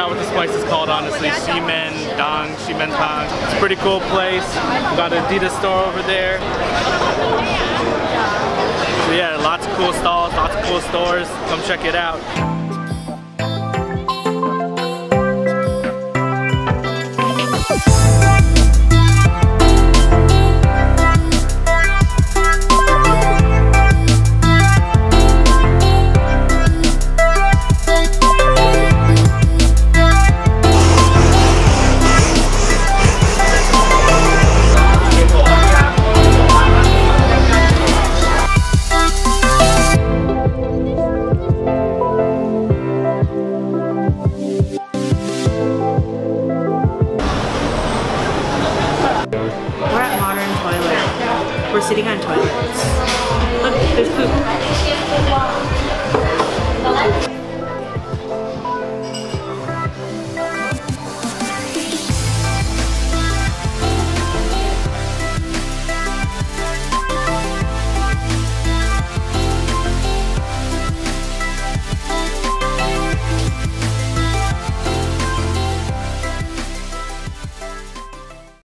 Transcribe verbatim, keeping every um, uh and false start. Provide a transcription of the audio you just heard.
out what this place is called, honestly. Ximen Dong, Ximen Dong. It's a pretty cool place. We got an Adidas store over there. So yeah, lots of cool stalls, lots of cool stores. Come check it out. We're sitting on toilets. Look, there's poop.